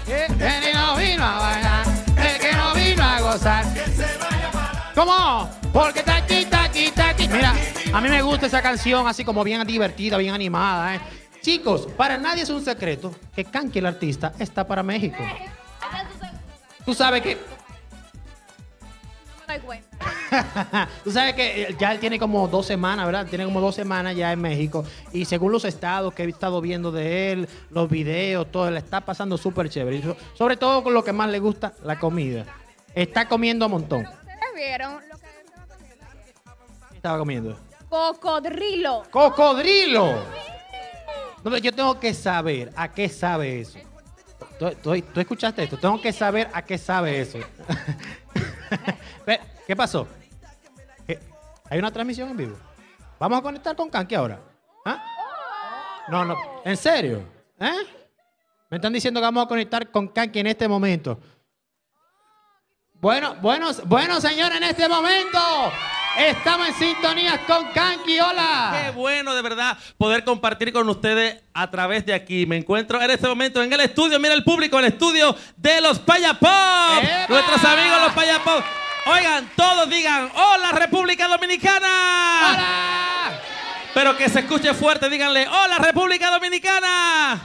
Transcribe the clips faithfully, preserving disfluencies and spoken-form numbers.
El que no vino a bailar, el que no vino a gozar. ¿Cómo? Porque taqui, taqui, taqui. Mira, a mí me gusta esa canción así como bien divertida, bien animada, ¿eh? Chicos, para nadie es un secreto que Kanky, el artista, está para México. Tú sabes que... No me doy cuenta. Tú sabes que ya él tiene como dos semanas, ¿verdad? Tiene como dos semanas ya en México. Y según los estados que he estado viendo de él, los videos, todo, le está pasando súper chévere. Y so- sobre todo con lo que más le gusta, la comida. Está comiendo un montón. ¿Ustedes vieron lo que estaba comiendo? ¿Qué estaba comiendo? Cocodrilo. ¡Cocodrilo! No, pero yo tengo que saber a qué sabe eso. ¿Tú, tú- tú escuchaste esto? Tengo que saber a qué sabe eso. Ve, ¿qué pasó? ¿Qué? ¿Hay una transmisión en vivo? ¿Vamos a conectar con Kanky ahora? ¿Ah? No, no. ¿En serio? ¿Eh? Me están diciendo que vamos a conectar con Kanky en este momento. Bueno, bueno, bueno, señores, en este momento estamos en sintonía con Kanky. Hola. Qué bueno, de verdad, poder compartir con ustedes a través de aquí. Me encuentro en este momento en el estudio. Mira el público, el estudio de los Payapop. ¡Epa! Nuestros amigos los Payapop. Oigan, todos digan, hola República Dominicana. ¡Hola! Pero que se escuche fuerte, díganle, hola República Dominicana.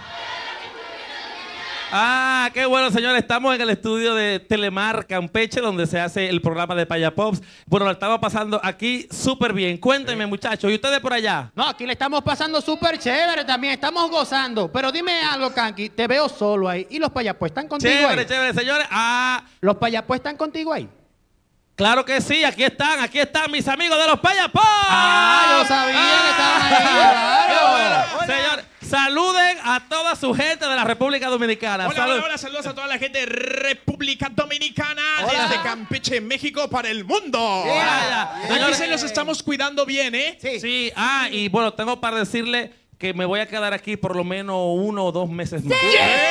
Ah, qué bueno, señores. Estamos en el estudio de Telemar Campeche, donde se hace el programa de Payapops. Bueno, lo estamos pasando aquí súper bien. Cuéntenme, muchachos, ¿y ustedes por allá? No, aquí le estamos pasando súper chévere también. Estamos gozando. Pero dime algo, Kanky. Te veo solo ahí. ¿Y los payapos están contigo Chévere, ahí? chévere, señores. Ah, ¿Los payapos están contigo ahí? claro que sí. Aquí están, aquí están mis amigos de los Payapops. Ah, yo sabía que estaban ahí, Qué claro. bueno. Señores, saluden a toda su gente de la República Dominicana. Hola, Salud. hola, hola, saludos a toda la gente de República Dominicana, Hola. desde Campeche, México, para el mundo. Yeah. Aquí Señores, se los estamos cuidando bien, ¿eh? Sí. Sí, ah, y bueno, tengo para decirle que me voy a quedar aquí por lo menos uno o dos meses más.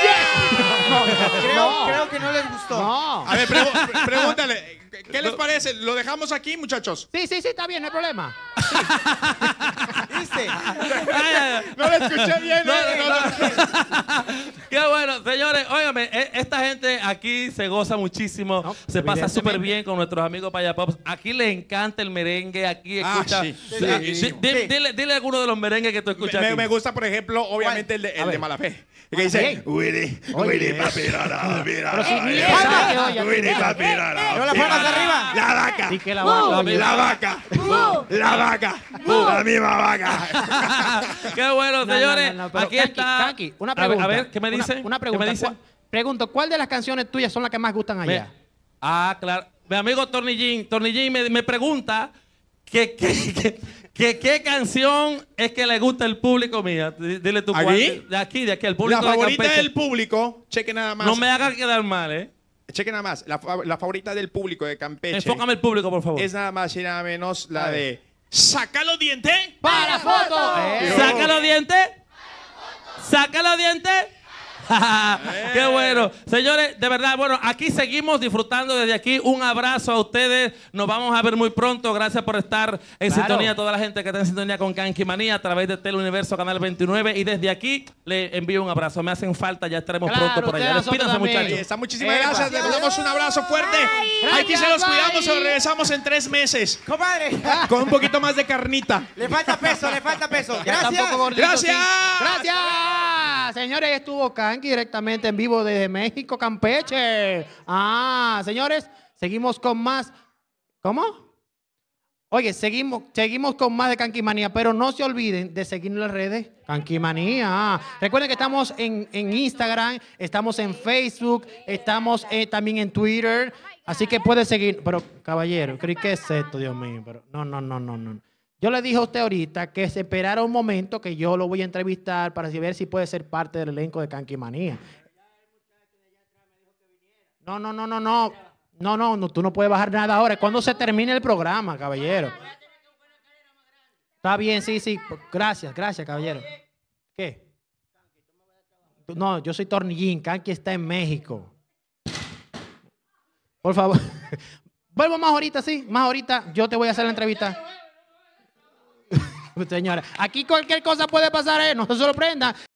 Creo, creo que no les gustó. No. A ver, pregu- pre- pregúntale, ¿qué les parece? ¿Lo dejamos aquí, muchachos? Sí, sí, sí, está bien, no hay problema. ¿Viste? Ay, ay, ay. No lo escuché bien, No, ¿eh? no, no. Qué bueno, señores, óigame, e- esta gente aquí se goza muchísimo, No, se pasa evidentemente. súper bien con nuestros amigos Payapops. Aquí les encanta el merengue, aquí Ah, escucha. sí, Di- sí. di- di- dile, dile alguno de los merengues que tú escuchas. Me, aquí. me gusta, por ejemplo, obviamente el de, A el de ver. Malafé. Que Bien. dice, Willy, Oye, Willy, eso. papi, la, la, mira, Pero si la, ni la, esa la, que oye, Willy, aquí. papi, la, la, ¿No la palmas mira, arriba? La vaca. Sí que la vaca, oye. La vaca. La vaca. La misma vaca. Qué bueno, No, no, señores. no, no, pero aquí Kanky, está. Kanky, una A ver, pregunta. A ver, ¿qué me Una- dicen? Una, ¿Qué pregunta. me dicen? ¿Cuál- Pregunto, ¿cuál de las canciones tuyas son las que más gustan allá? Me- ah, claro. Mi amigo Tornillín, Tornillín me, me pregunta que, que, que, que qué canción es que le gusta al público mía. D- Dile tú cuál. ¿Aquí? De aquí, de aquí, el público La de favorita Campeche. del público, cheque nada más. No me hagas quedar mal, ¿eh? Cheque nada más. La, fa- la favorita del público de Campeche Enfócame el público, por favor. es nada más y nada menos la A ver. de Saca los dientes. ¡Para la foto! Eh. ¡Saca los dientes! ¡Saca los dientes! ¡Qué bueno! Señores, de verdad, bueno, aquí seguimos disfrutando desde aquí. Un abrazo a ustedes. Nos vamos a ver muy pronto. Gracias por estar en Claro. sintonía. Toda la gente que está en sintonía con Kanky Manía a través de Teleuniverso Canal veintinueve. Y desde aquí le envío un abrazo. Me hacen falta. Ya estaremos Claro, pronto por allá. ustedes a nosotros Despídanse, también. Ahí muchachos. está, muchísimas Epa. gracias. Les damos un abrazo fuerte. Gracias, Aquí se los bye. cuidamos. Se los regresamos en tres meses. Compadre, Con un poquito más de carnita. le falta peso, le falta peso. Ya está un Gracias. poco gordito, Gracias. sí. Gracias. Señores, estuvo Kanky directamente en vivo desde México, Campeche. Ah, señores, seguimos con más. ¿Cómo? Oye, seguimos, seguimos con más de Kanky Manía, pero no se olviden de seguirnos en las redes. Kanky Manía. Recuerden que estamos en, en Instagram, estamos en Facebook, estamos eh, también en Twitter. Así que puede seguir. Pero, caballero, ¿qué es esto, Dios mío? Pero, no, no, no, no, no. Yo le dije a usted ahorita que se esperara un momento que yo lo voy a entrevistar para ver si puede ser parte del elenco de Kanky Manía. No, no, no, no, no. No, no, no, tú no puedes bajar nada ahora. Es cuando se termine el programa, caballero. Está bien, sí, sí. Gracias, gracias, caballero. ¿Qué? No, yo soy Tornillín. Kanky está en México. Por favor. Vuelvo más ahorita, sí. Más ahorita yo te voy a hacer la entrevista. Señora, aquí cualquier cosa puede pasar, ¿eh? No se sorprenda.